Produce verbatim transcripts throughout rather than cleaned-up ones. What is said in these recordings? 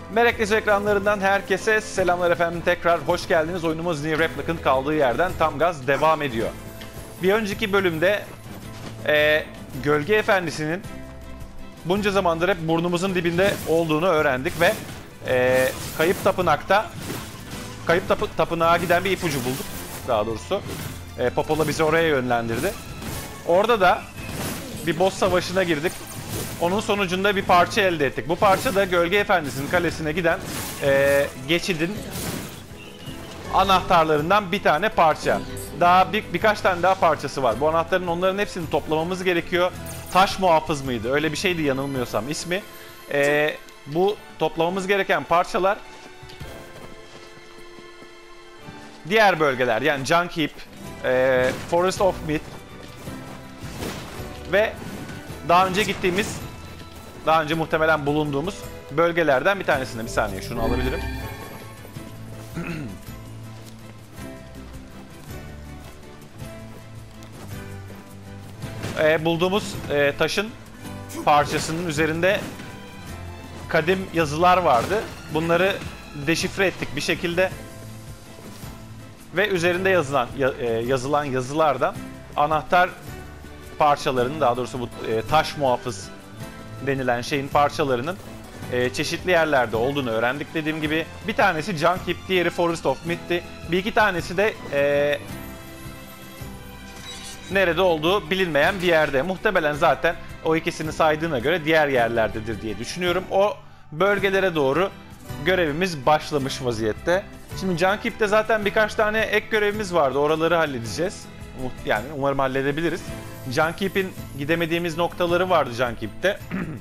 Meraklısı ekranlarından herkese selamlar efendim, tekrar hoş geldiniz. Oyunumuz Nier Replicant kaldığı yerden tam gaz devam ediyor. Bir önceki bölümde e, Gölge Efendisi'nin bunca zamandır hep burnumuzun dibinde olduğunu öğrendik ve e, Kayıp Tapınak'ta Kayıp Tapı Tapınağa giden bir ipucu bulduk daha doğrusu. E, Popola bizi oraya yönlendirdi. Orada da bir boss savaşına girdik. Onun sonucunda bir parça elde ettik. Bu parça da Gölge Efendisi'nin kalesine giden e, geçidin anahtarlarından bir tane parça. Daha bir, birkaç tane daha parçası var. Bu anahtarın onların hepsini toplamamız gerekiyor. Taş muhafız mıydı? Öyle bir şeydi yanılmıyorsam ismi. E, bu toplamamız gereken parçalar diğer bölgeler, yani Junk Heap, e, Forest of Myth ve daha önce gittiğimiz, daha önce muhtemelen bulunduğumuz bölgelerden bir tanesinde. Bir saniye şunu alabilirim. e, bulduğumuz e, taşın parçasının üzerinde kadim yazılar vardı. Bunları deşifre ettik bir şekilde. Ve üzerinde yazılan yazılan yazılardan anahtar parçalarının, daha doğrusu bu taş muhafız denilen şeyin parçalarının çeşitli yerlerde olduğunu öğrendik dediğim gibi. Bir tanesi Junk Heap, diğeri Forest of Myth'ti. Bir iki tanesi de e, nerede olduğu bilinmeyen bir yerde. Muhtemelen zaten o ikisini saydığına göre diğer yerlerdedir diye düşünüyorum. O bölgelere doğru görevimiz başlamış vaziyette. Şimdi Junk Heap'te zaten birkaç tane ek görevimiz vardı. Oraları halledeceğiz. Yani umarım halledebiliriz. Junk Heap'in gidemediğimiz noktaları vardı Junk Heap'te.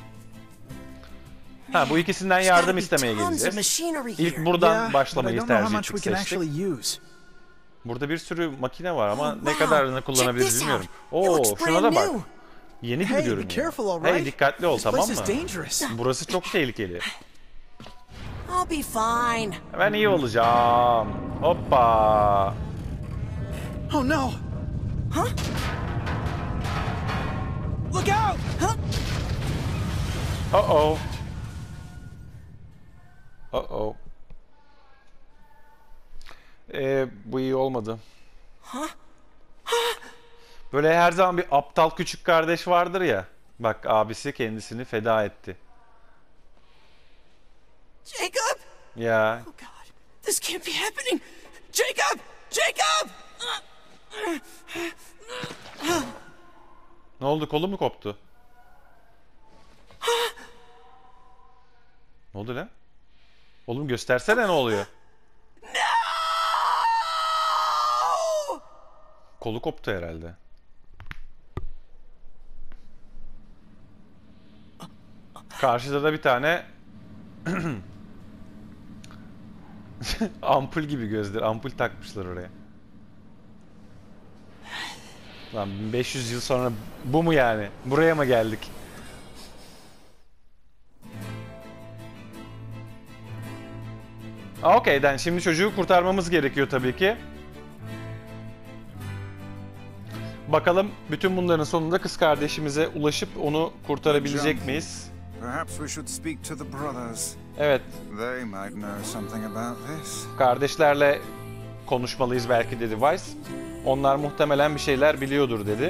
Ha, bu ikisinden yardım istemeye geleceğiz. İlk buradan başlamayı tercih ettik, seçtik. Burada bir sürü makine var ama ne kadarını kullanabiliriz bilmiyorum. Oo, şuna da bak. Yeni gibi görünüyor. Hey, dikkatli ol, tamam mı? Burası çok tehlikeli. I'll be fine. Ben iyi olacağım. Hoppa. Oh no. Huh? Look out. Huh? Uh oh. Uh oh. Ee, bu iyi olmadı. Huh? Böyle her zaman bir aptal küçük kardeş vardır ya. Bak, abisi kendisini feda etti. Jacob? Ya. Oh God, this can't be happening. Jacob! Jacob! Ne oldu? Kolu mu koptu? Ne oldu lan? Oğlum göstersene ne oluyor? No! Kolu koptu herhalde. Karşıda da bir tane ampul gibi gözler. Ampul takmışlar oraya. Lan bin beş yüz yıl sonra bu mu yani? Buraya mı geldik? Okey, den şimdi çocuğu kurtarmamız gerekiyor tabii ki. Bakalım bütün bunların sonunda kız kardeşimize ulaşıp onu kurtarabilecek miyiz? Evet. Kardeşlerle konuşmalıyız belki dedi Weiss. Onlar muhtemelen bir şeyler biliyordur dedi.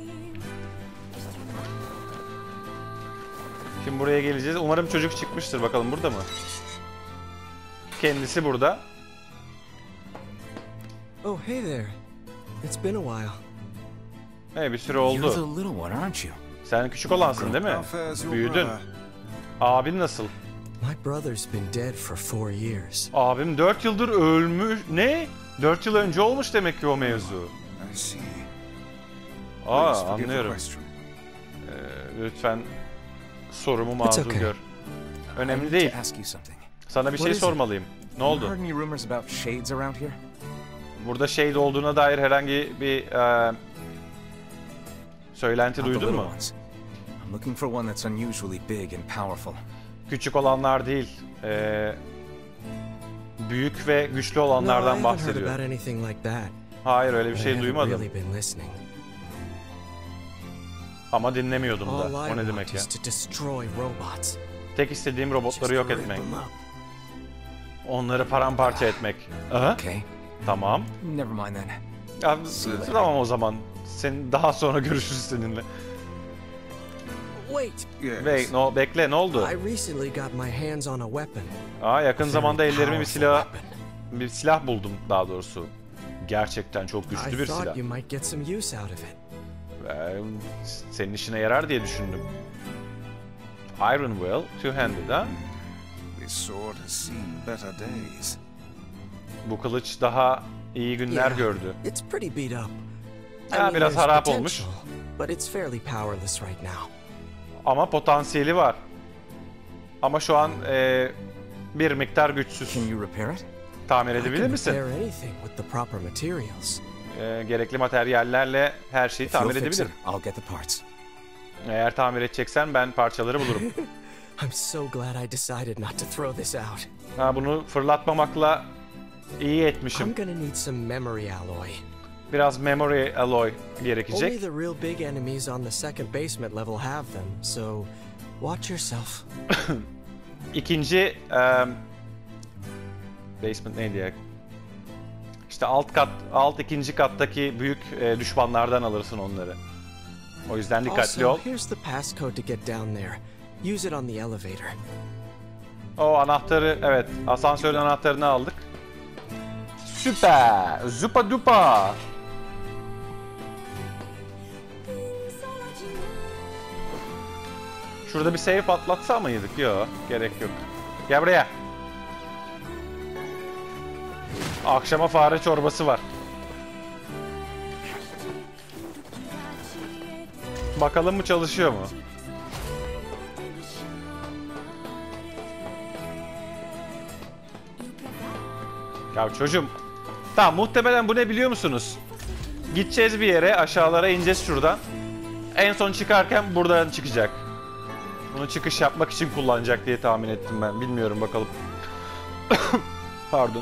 Şimdi buraya geleceğiz. Umarım çocuk çıkmıştır. Bakalım burada mı? Kendisi burada. Oh, hey there. It's been a while. Hey, bir süre oldu. Sen küçük olansın değil mi? Büyüdün. Abin nasıl? My brother's been dead for four years. Abim dört yıldır ölmüş. Ne? dört yıl önce olmuş demek ki o mevzu. Aa, anlıyorum. Ee, lütfen sorumu mazur okay. gör. Önemli değil. Sana bir şey sormalıyım. Ne oldu? Burada Shade olduğuna dair herhangi bir e, söylenti duydun mu? Küçük olanlar değil, e, büyük ve güçlü olanlardan bahsediyor. Hayır, öyle bir şey duymadım. Ama dinlemiyordum da. O ne demek ya? Tek istediğim robotları yok etmek. Onları paramparça etmek. Aha, Okay. tamam. Never mind then. Ya, tamam o zaman. Sen daha sonra görüşürüz seninle. Wait! Yes. Bek, no, bekle ne oldu? I recently got my hands on a weapon. Aa, yakın Very zamanda ellerime bir powerful silah weapon. bir silah buldum daha doğrusu. Gerçekten çok I güçlü bir thought silah. you might get some use out of it. Ee, senin işine yarar diye düşündüm. Iron Will, two-handed ha? This sword has seen better days. Bu kılıç daha iyi günler Yeah, gördü. It's pretty beat up. I Ha, mean, biraz there's harap olmuş. potential, but it's fairly powerless right now. Ama potansiyeli var. Ama şu an e, bir miktar güçsüz. Can you repair it? Tamir I edebilir can misin? repair anything with the proper materials. E, gerekli materyallerle her şeyi If you'll tamir fix it, edebilirim. I'll get the parts. Eğer tamir edeceksen ben parçaları bulurum. I'm so glad I decided not to throw this out. Ha, bunu fırlatmamakla iyi I'm etmişim. gonna need some memory alloy. Biraz memory alloy Only gerekecek. the real big enemies on the second basement level have them, so watch yourself. İkinci em, basement neydi ya? İşte alt kat, alt ikinci kattaki büyük e, düşmanlardan alırsın onları. O yüzden dikkatli Also, ol. here's the passcode to get down there. Use it on the elevator. O anahtarı, evet, asansörün anahtarını aldık. Süper! Zupa dupa! Şurada bir save patlatsa mıydık? Yok, gerek yok. Gel buraya. Akşama fare çorbası var. Bakalım mı çalışıyor mu? Ya çocuğum. Tamam, muhtemelen bu ne biliyor musunuz? Gideceğiz bir yere, aşağılara ineceğiz şuradan. En son çıkarken buradan çıkacak. Bunu çıkış yapmak için kullanacak diye tahmin ettim ben. Bilmiyorum, bakalım. Pardon.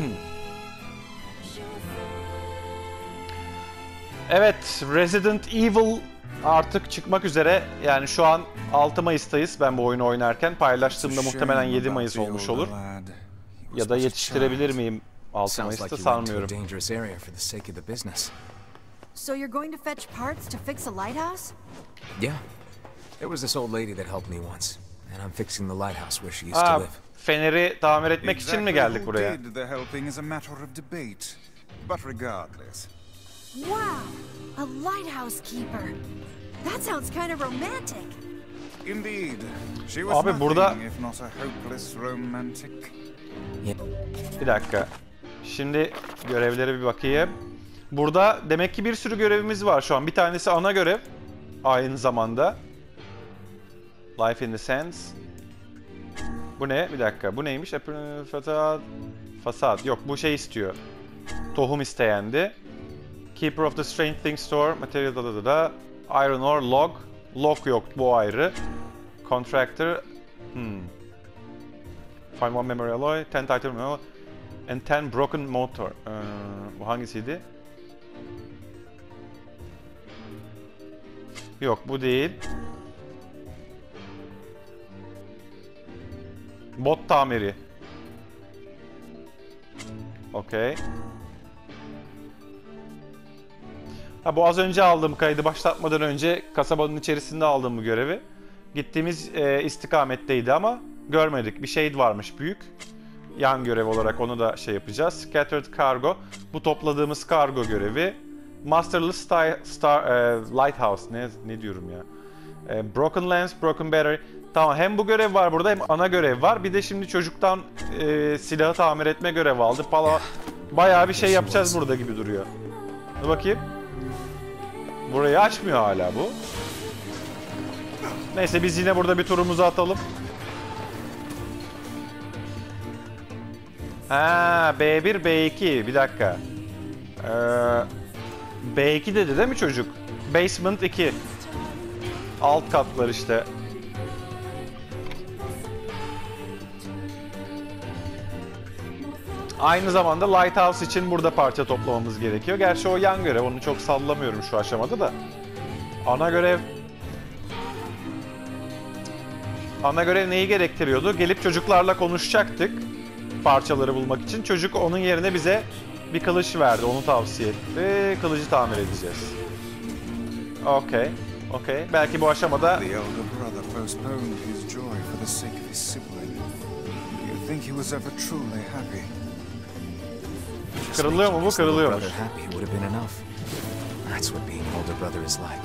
Evet, Resident Evil artık çıkmak üzere. Yani şu an altı Mayıs'tayız ben bu oyunu oynarken. Paylaştığımda muhtemelen yedi Mayıs olmuş olur. Ya da yetiştirebilir miyim altı Sounds Mayıs'ta like you went to a sanmıyorum. dangerous area for the sake of the business. So you're going to fetch parts to fix a lighthouse? Yeah. There was this old lady that helped me once, and I'm fixing the lighthouse where she used to Aa, live. feneri tamir etmek için mi geldik buraya? Who did the helping is a matter of debate. But regardless, Wow, a lighthouse keeper. That sounds kind of romantic. indeed, she was Abi nothing burada- if not a hopeless romantic. Bir dakika. Şimdi görevlere bir bakayım. Burada demek ki bir sürü görevimiz var şu an. Bir tanesi ana görev. Aynı zamanda. Life in the Sands. Bu ne? Bir dakika. Bu neymiş? Fasad. Fasad. Yok, bu şey istiyor. Tohum isteyendi. Keeper of the Strange Things Store. Material da da da. Iron ore. Log. Log yok. Bu ayrı. Contractor. Hmm. Find one memory alloy. ten titanium alloy. And ten broken motor. Ee, bu hangisiydi? Yok, bu değil. Bot tamiri. Okey. Ha, bu az önce aldığım, kaydı başlatmadan önce kasabanın içerisinde aldığım bu görevi. Gittiğimiz e, istikametteydi ama görmedik. Bir şey varmış büyük. Yan görev olarak onu da şey yapacağız. Scattered Cargo. Bu topladığımız kargo görevi. Masterless Star, Star e, Lighthouse. Ne ne diyorum ya? E, Broken Lens, Broken Battery. Tamam, hem bu görev var burada hem ana görev var. Bir de şimdi çocuktan e, silahı tamir etme görevi aldı. Pala, bayağı bir şey yapacağız burada gibi duruyor. Dur bakayım. Burayı açmıyor hala bu. Neyse, biz yine burada bir turumuzu atalım. Ha, B bir, B iki. Bir dakika. Ee, B iki dedi değil mi çocuk? Basement iki. Alt katlar işte. Aynı zamanda Lighthouse için burada parça toplamamız gerekiyor. Gerçi o yan görev, onu çok sallamıyorum şu aşamada da. Ana görev... Ana görev neyi gerektiriyordu? Gelip çocuklarla konuşacaktık. parçaları bulmak için. Çocuk onun yerine bize bir kılıç verdi. Onu tavsiye etti. Kılıcı tamir edeceğiz. Okey. Okey. Belki bu aşamada... The elder brother postponed his joy for the sake of his sibling. Do you think he was ever truly happy? Kırılıyor mu bu? Kırılıyormuş. Happy would have been enough. That's what being an older brother is like.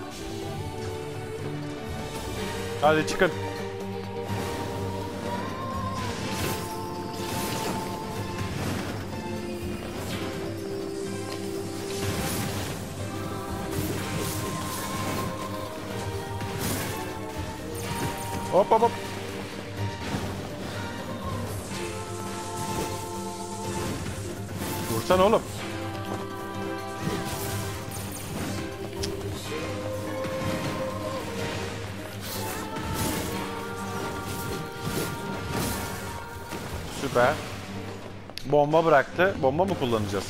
Hadi çıkın. Hop hop hop. Vursana oğlum. Süper. Bomba bıraktı. Bomba mı kullanacağız?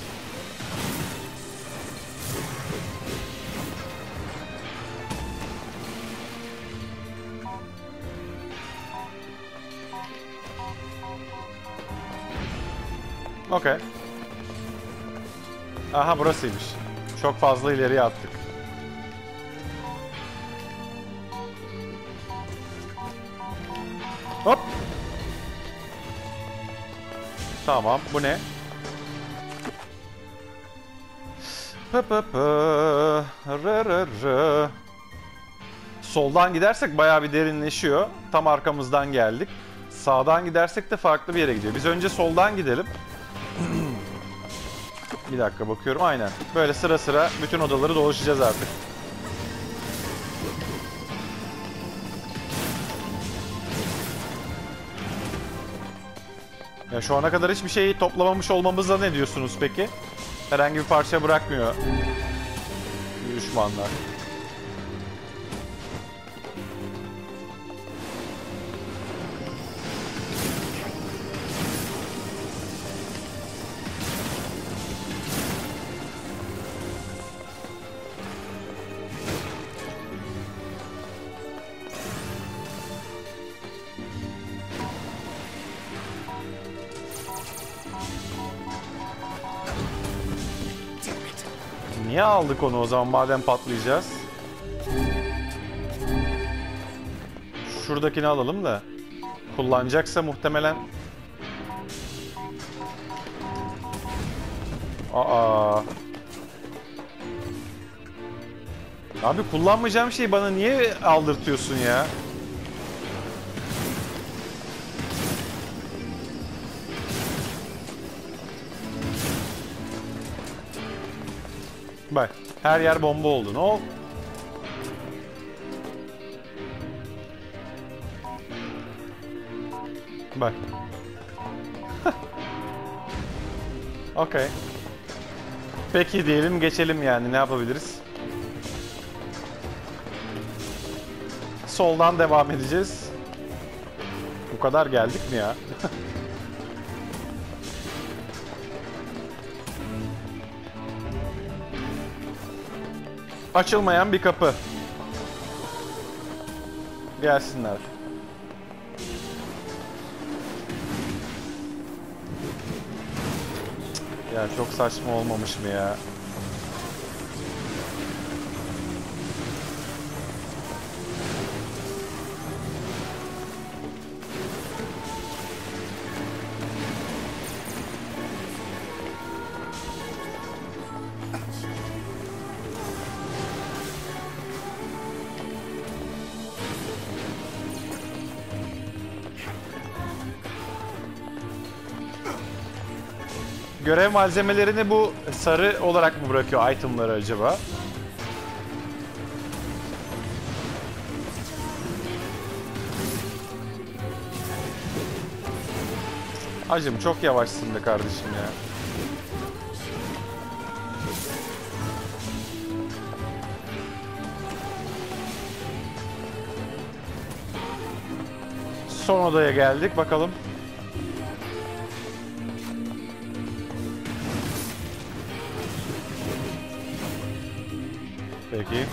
Okey. Aha burasıymış. Çok fazla ileriye attık. Hop. Tamam. Bu ne? Pı pı pı. Rı rı rı. Soldan gidersek bayağı bir derinleşiyor. Tam arkamızdan geldik. Sağdan gidersek de farklı bir yere gidiyor. Biz önce soldan gidelim. Bir dakika bakıyorum. Aynen. Böyle sıra sıra bütün odaları dolaşacağız artık. Ya şu ana kadar hiçbir şeyi toplamamış olmamızda ne diyorsunuz peki? Herhangi bir parça bırakmıyor düşmanlar. Niye aldık onu o zaman madem patlayacağız? Şuradakini alalım da. Kullanacaksa muhtemelen... Aa. Abi kullanmayacağım şeyi bana niye aldırtıyorsun ya? Bak, her yer bomba oldu. Ne oldu? Bak. Okey. Peki diyelim, geçelim yani. Ne yapabiliriz? Soldan devam edeceğiz. Bu kadar geldik mi ya? Açılmayan bir kapı. Gelsinler. Ya çok saçma olmamış mı ya? Görev malzemelerini bu sarı olarak mı bırakıyor itemları acaba? Hacım çok yavaşsın be kardeşim ya. Son odaya geldik bakalım. Peki.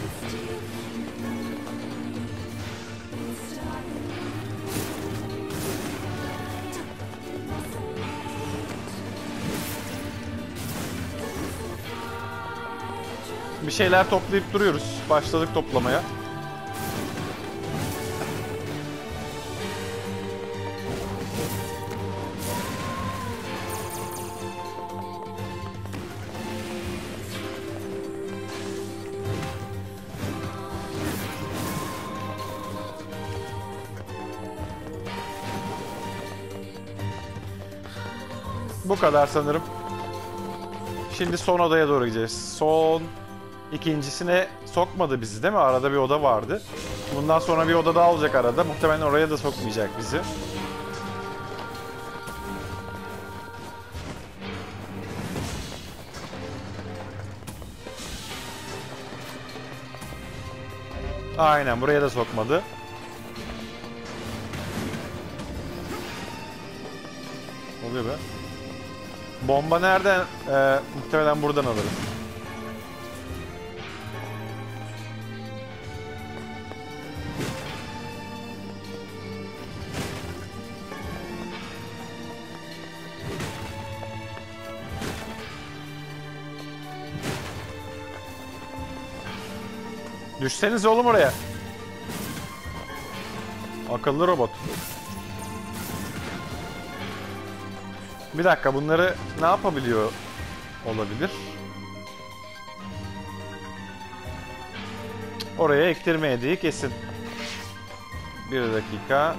Bir şeyler toplayıp duruyoruz. Başladık toplamaya. Bu kadar sanırım. Şimdi son odaya doğru gideceğiz. Son ikincisine sokmadı bizi değil mi? Arada bir oda vardı. Bundan sonra bir oda daha olacak arada. Muhtemelen oraya da sokmayacak bizi. Aynen, buraya da sokmadı. Oluyor be. Bomba nereden? Ee, muhtemelen buradan alırız. Düşseniz oğlum oraya. Akıllı robot. Bir dakika, bunları ne yapabiliyor olabilir? Oraya ektirme hediye kesin. Bir dakika.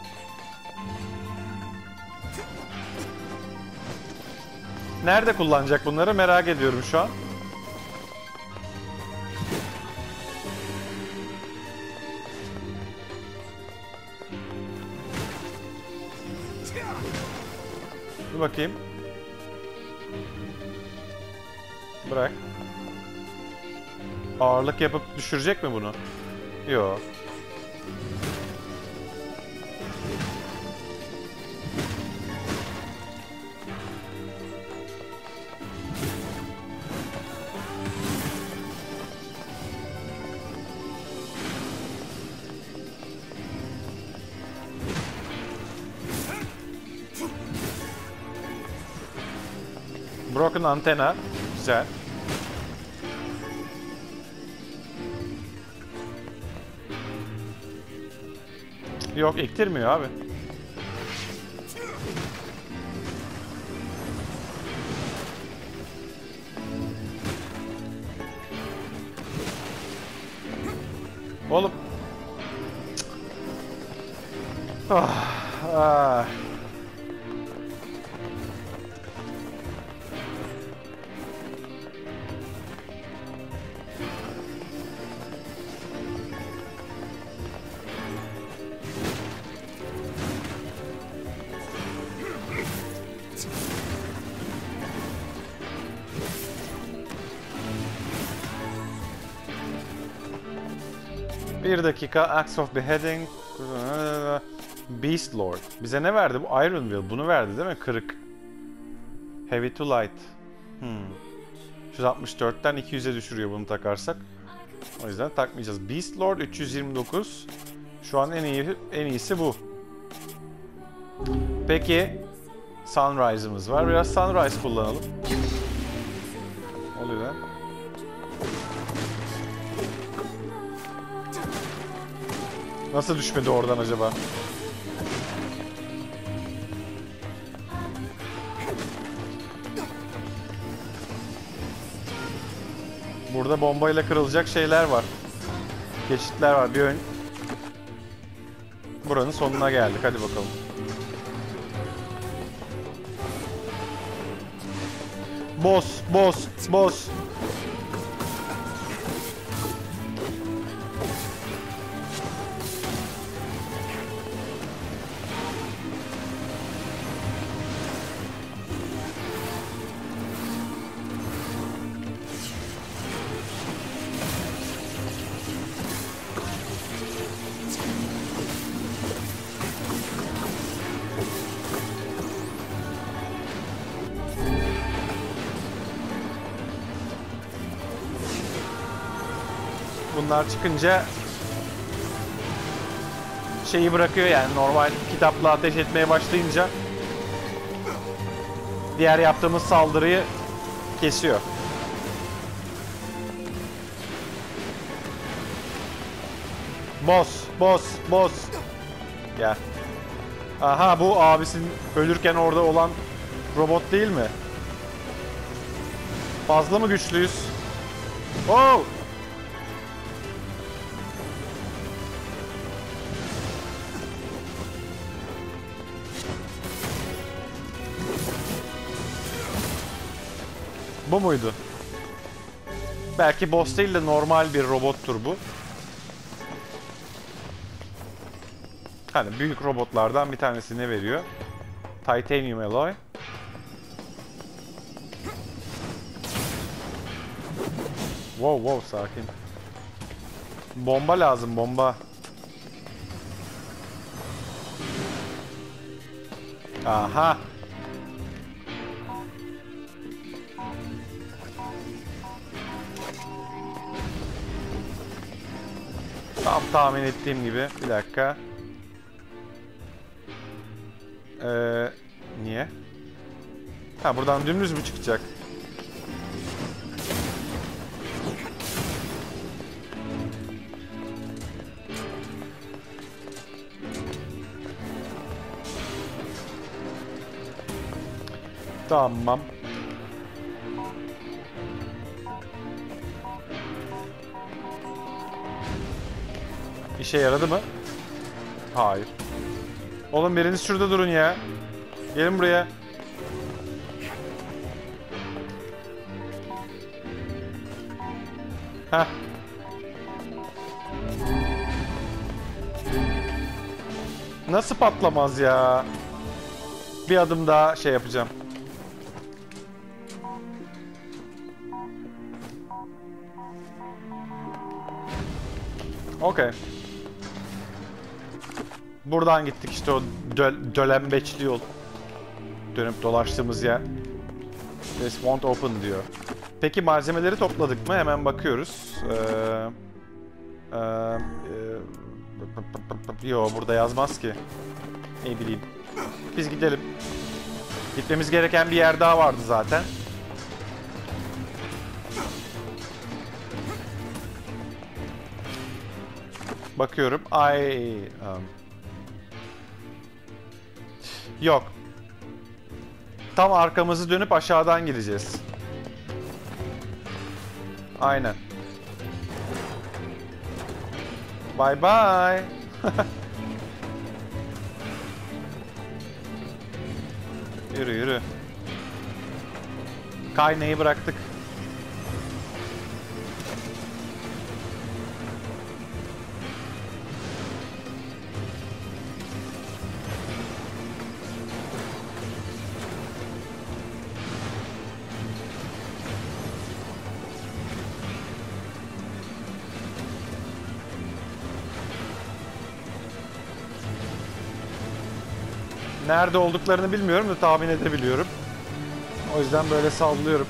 Nerede kullanacak bunları merak ediyorum şu an. Dur bakayım. Bırak. Ağırlık yapıp düşürecek mi bunu? Yok. Broken antena. Güzel. Yok, ektirmiyor abi. Oğlum. Ah, ah. Bir dakika. Axe of Beheading. Beast Lord. Bize ne verdi bu? Iron Will. Bunu verdi değil mi? Kırık. Heavy to Light. Hmm. yüz altmış dörtten iki yüze düşürüyor bunu takarsak. O yüzden takmayacağız. Beast Lord üç yüz yirmi dokuz. Şu an en iyi en iyisi bu. Peki Sunrise'ımız var. Biraz Sunrise kullanalım. Oluyor lan. Nasıl düşmedi oradan acaba? Burada bombayla kırılacak şeyler var. Geçitler var. Bir ön... Buranın sonuna geldik. Hadi bakalım. Boss, boss, boss. Bunlar çıkınca şeyi bırakıyor yani, normal kitapla ateş etmeye başlayınca diğer yaptığımız saldırıyı kesiyor. Boss, boss, boss. Gel. Aha, bu abisinin ölürken orada olan robot değil mi? Fazla mı güçlüyüz? Oh! Bu muydu? Belki boss değil de normal bir robottur bu. Hani büyük robotlardan bir tanesini veriyor. Titanium alloy. Wow wow, sakin. Bomba lazım, bomba. Aha. Tam tahmin ettiğim gibi. Bir dakika. Ee, niye? Ha, buradan dümdüz mü çıkacak? Tamam. İşe yaradı mı? Hayır. Oğlum biriniz şurada durun ya. Gelin buraya. Heh. Nasıl patlamaz ya? Bir adım daha şey yapacağım. Okey. Buradan gittik işte, o dö dölembeçli yol. Dönüp dolaştığımız yer. This won't open diyor. Peki malzemeleri topladık mı? Hemen bakıyoruz. Ee, e, e, yo, burada yazmaz ki. Ne bileyim. Biz gidelim. Gitmemiz gereken bir yer daha vardı zaten. Bakıyorum. Ay. Um. Yok. Tam arkamızı dönüp aşağıdan gideceğiz. Aynen. Bye bye. Yürü yürü. Kaynayı bıraktık. Nerede olduklarını bilmiyorum da tahmin edebiliyorum. O yüzden böyle sallıyorum.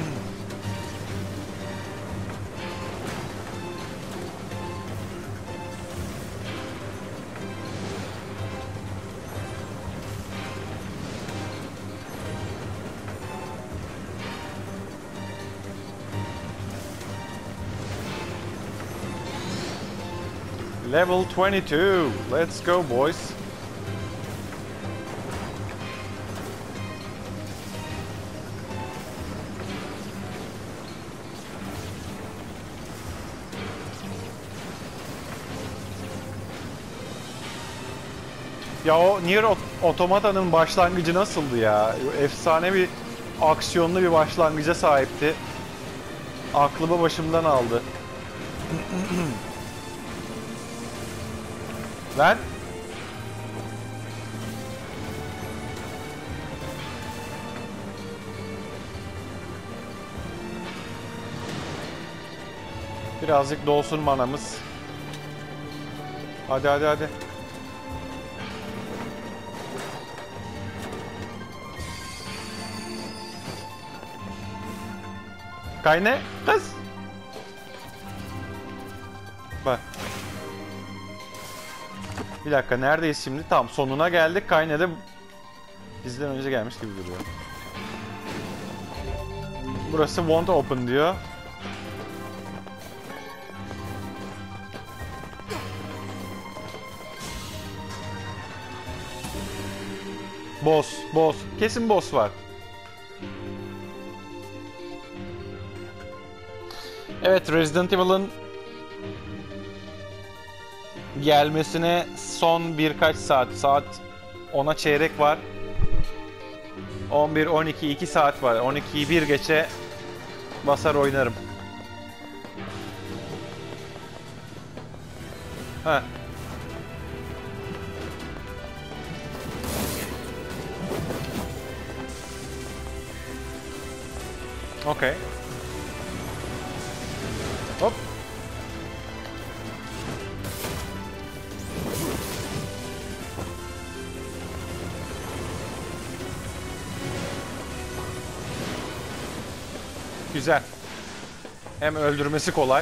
Level twenty-two. Let's go, boys. Ya o Nier Automata'nın başlangıcı nasıldı ya? Efsane bir aksiyonlu bir başlangıca sahipti. Aklımı başımdan aldı. Lan. Birazcık dolsun manamız. Hadi hadi hadi. Kayne kız. Bak. Bir dakika, neredeyiz şimdi? Tamam, sonuna geldik. Kayne de bizden önce gelmiş gibi duruyor. Burası won't open diyor. Boss, boss. Kesin boss var. Evet, Resident Evil'ın gelmesine son birkaç saat. Saat ona çeyrek var. on bir on iki iki saat var. on ikiyi bir geçe basar oynarım. Ha. Okay. Hop. Güzel. Hem öldürmesi kolay.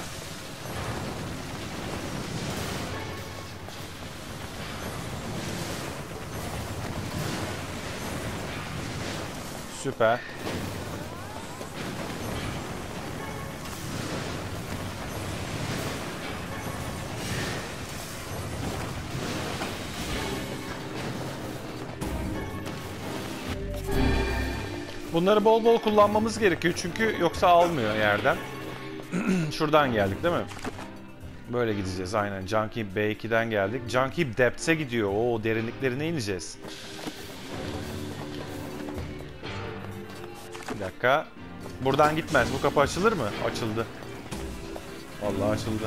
Süper. Bunları bol bol kullanmamız gerekiyor çünkü yoksa almıyor yerden. Şuradan geldik değil mi? Böyle gideceğiz aynen. Junkie B iki'den geldik. Junkie Depths'e gidiyor. Oo, derinliklerine ineceğiz. Bir dakika. Buradan gitmez. Bu kapı açılır mı? Açıldı. Vallahi açıldı.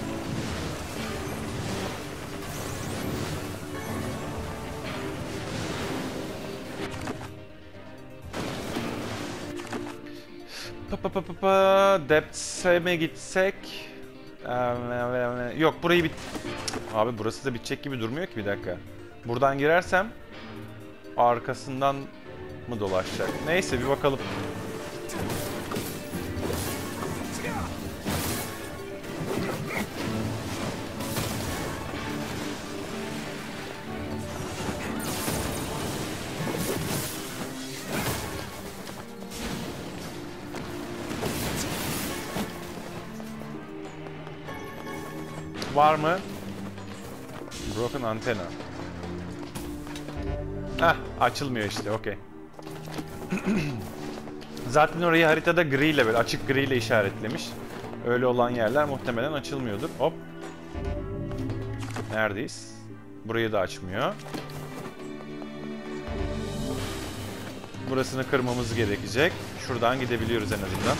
Pa pa pa pa pa. Depths'e mi gitsek? Yok, burayı bit... Abi burası da bitecek gibi durmuyor ki, bir dakika. Buradan girersem arkasından mı dolaşacak? Neyse, bir bakalım. Var mı? Broken antenna. Heh, açılmıyor işte, okey. Zaten orayı haritada gri ile, böyle açık gri ile işaretlemiş. Öyle olan yerler muhtemelen açılmıyordur. Hop. Neredeyiz? Burayı da açmıyor. Burasını kırmamız gerekecek. Şuradan gidebiliyoruz en azından.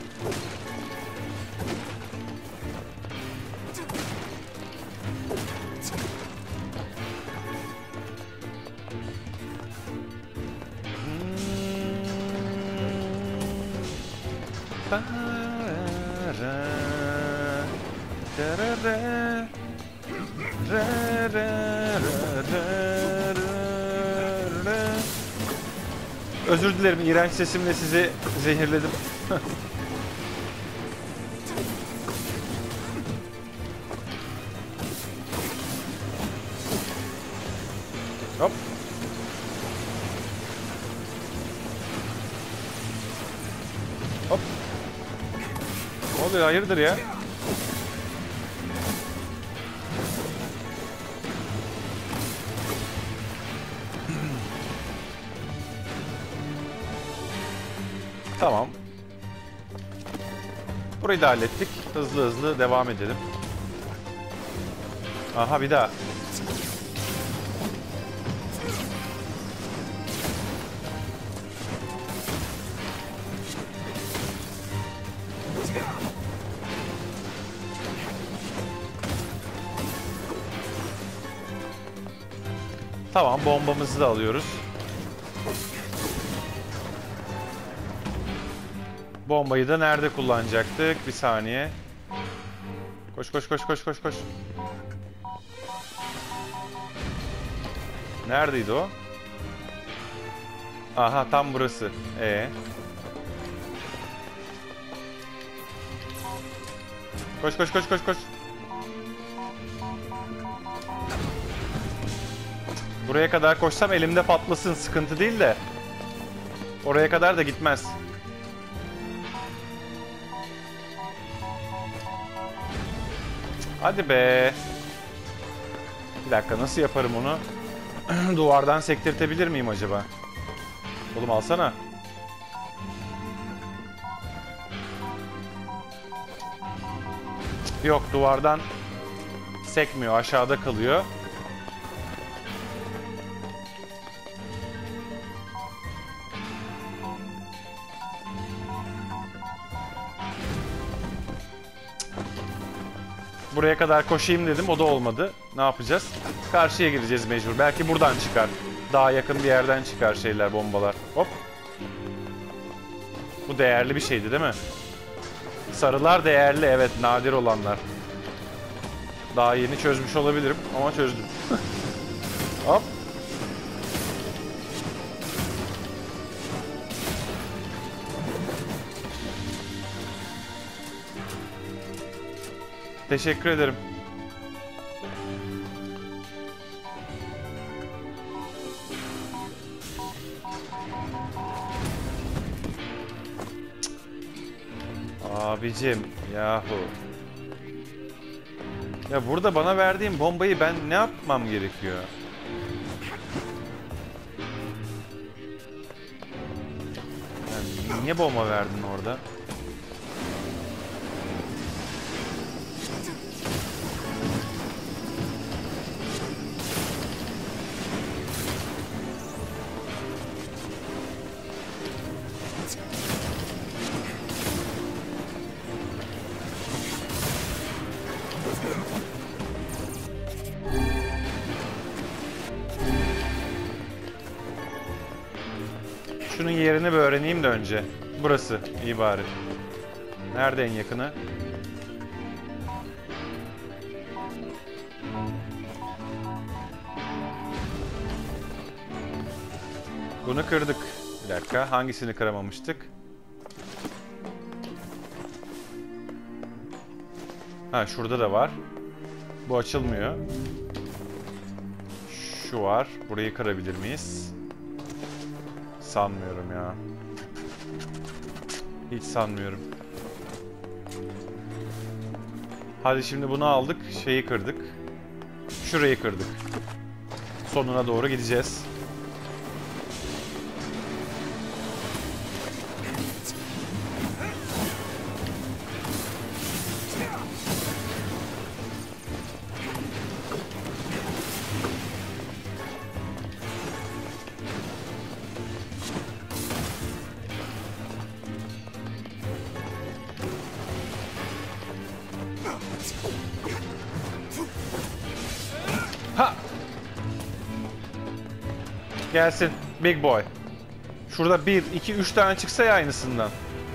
Özür dilerim, iğrenç sesimle sizi zehirledim. Hop. Hop. Ne oluyor, hayırdır ya? Tamam. Burayı da hallettik. Hızlı hızlı devam edelim. Aha, bir daha. Tamam, bombamızı da alıyoruz. Bombayı da nerede kullanacaktık? Bir saniye. Koş koş koş koş koş koş. Neredeydi o? Aha, tam burası. Ee. Koş koş koş koş koş. Buraya kadar koşsam elimde patlasın, sıkıntı değil de. Oraya kadar da gitmez. Hadi be. Bir dakika, nasıl yaparım onu? Duvardan sektirtebilir miyim acaba? Oğlum alsana. Yok, duvardan sekmiyor, aşağıda kalıyor. Buraya kadar koşayım dedim, o da olmadı. Ne yapacağız? Karşıya gireceğiz mecbur. Belki buradan çıkar. Daha yakın bir yerden çıkar şeyler, bombalar. Hop. Bu değerli bir şeydi değil mi? Sarılar değerli, evet, nadir olanlar. Daha yeni çözmüş olabilirim ama çözdüm. Hop. Teşekkür ederim. Abicim yahu. Ya burada bana verdiğin bombayı ben ne yapmam gerekiyor? Yani niye bomba verdin orada? Şunun yerini bir öğreneyim de önce. Burası iyi bari. Nerede en yakını? Bunu kırdık. Bir dakika, hangisini kıramamıştık? Ha, şurada da var. Bu açılmıyor. Şu var. Burayı kırabilir miyiz? Sanmıyorum ya. Hiç sanmıyorum. Hadi şimdi bunu aldık. Şeyi kırdık. Şurayı kırdık. Sonuna doğru gideceğiz. Ha! Gelsin big boy. Şurada bir, iki, üç tane çıksa ya aynısından.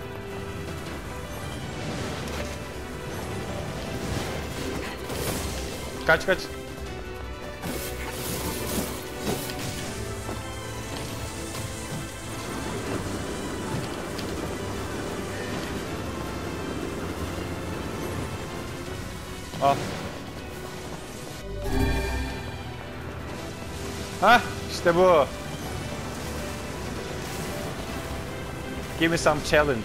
Kaç kaç. Al. Hah, işte bu. Give me some challenge.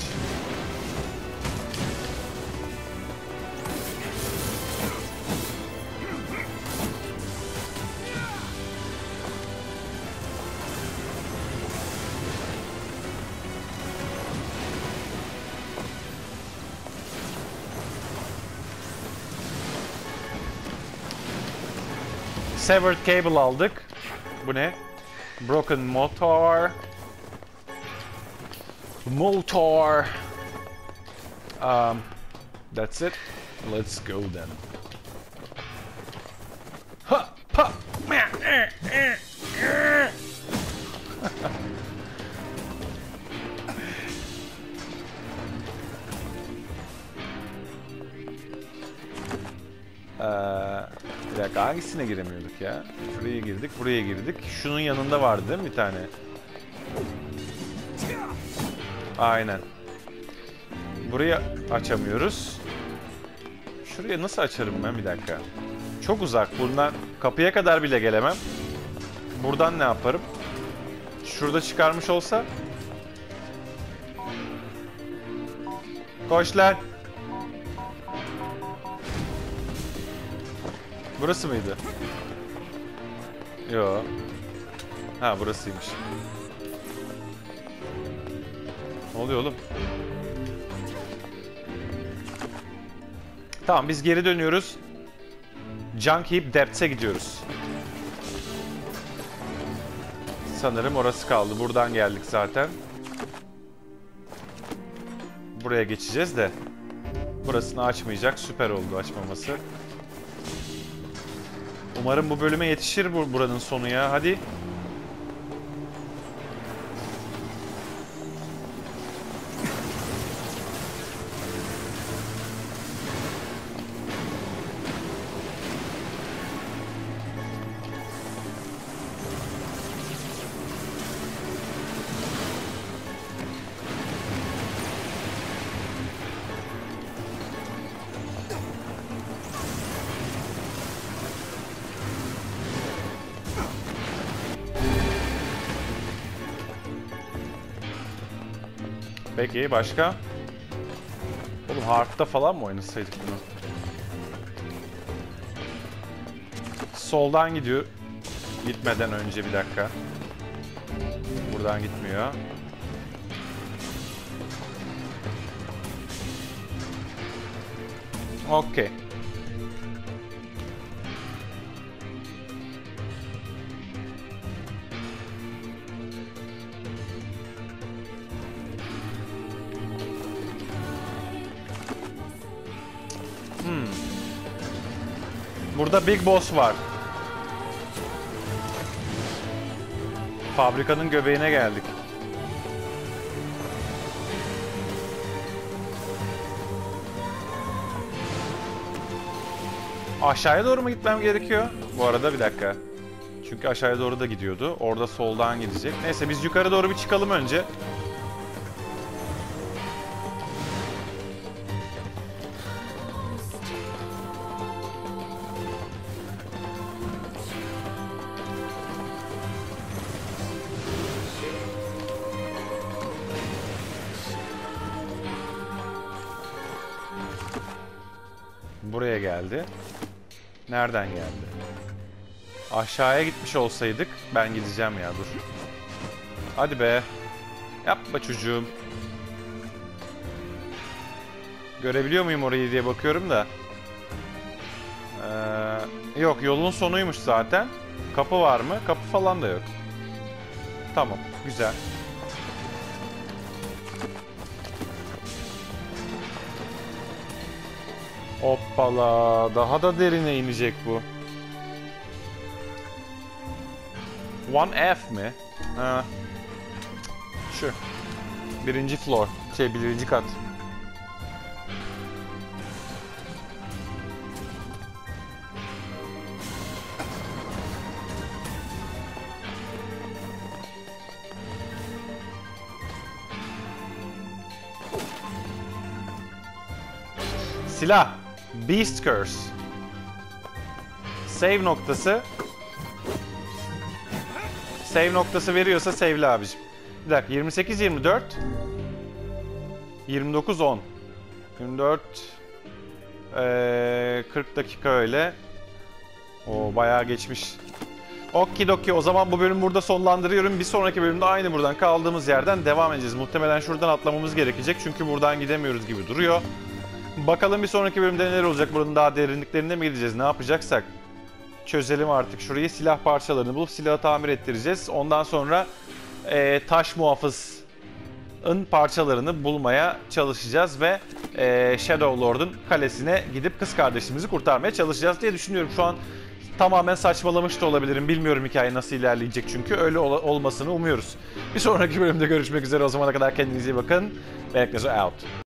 Severed cable aldık. Bu ne? Broken motor. Motor. Um, that's it. Let's go then. Ha ha. Ee, bir dakika, hangisine giremiyorduk ya? Şuraya girdik, buraya girdik. Şunun yanında vardı değil mi bir tane? Aynen. Burayı açamıyoruz. Şuraya nasıl açarım ben, bir dakika? Çok uzak. Buradan kapıya kadar bile gelemem. Buradan ne yaparım? Şurada çıkarmış olsa. Koş lan. Burası mıydı? Yo. Ha, burasıymış. Ne oluyor oğlum? Tamam, biz geri dönüyoruz. Junk Heap Depths'e gidiyoruz. Sanırım orası kaldı. Buradan geldik zaten. Buraya geçeceğiz de. Burasını açmayacak. Süper oldu açmaması. Umarım bu bölüme yetişir bu buranın sonu ya. Hadi. Peki başka? Oğlum Harp'ta falan mı oynasaydık bunu? Soldan gidiyor. Gitmeden önce bir dakika. Buradan gitmiyor. Okey. Hmm. Burada Big Boss var. Fabrikanın göbeğine geldik. Aşağıya doğru mu gitmem gerekiyor? Bu arada bir dakika. Çünkü aşağıya doğru da gidiyordu. Orada soldan gidecek. Neyse biz yukarı doğru bir çıkalım önce. Buraya geldi. Nereden geldi? Aşağıya gitmiş olsaydık ben gideceğim ya, dur. Hadi be. Yapma çocuğum. Görebiliyor muyum orayı diye bakıyorum da. Ee, yok, yolun sonuymuş zaten. Kapı var mı? Kapı falan da yok. Tamam, güzel. Hoppala, daha da derine inecek bu. one F mi? Ha. Şu. Birinci floor. Şey, birinci kat. Silah. Beast Curse. Save noktası. Save noktası veriyorsa save'li abicim. Bir dakika, yirmi sekiz yirmi dört. yirmi dokuz on. yirmi dört. Ee, kırk dakika öyle. O bayağı geçmiş. Okidoki, o zaman bu bölümü burada sonlandırıyorum. Bir sonraki bölümde aynı buradan kaldığımız yerden devam edeceğiz. Muhtemelen şuradan atlamamız gerekecek çünkü buradan gidemiyoruz gibi duruyor. Bakalım bir sonraki bölümde neler olacak? Buranın daha derinliklerine mi gideceğiz? Ne yapacaksak? Çözelim artık şurayı. Silah parçalarını bulup silahı tamir ettireceğiz. Ondan sonra e, taş muhafızın parçalarını bulmaya çalışacağız ve e, Shadow Lord'un kalesine gidip kız kardeşimizi kurtarmaya çalışacağız diye düşünüyorum. Şu an tamamen saçmalamış da olabilirim. Bilmiyorum hikaye nasıl ilerleyecek çünkü. Öyle ol olmasını umuyoruz. Bir sonraki bölümde görüşmek üzere. O zamana kadar kendinize iyi bakın. Beklezo out.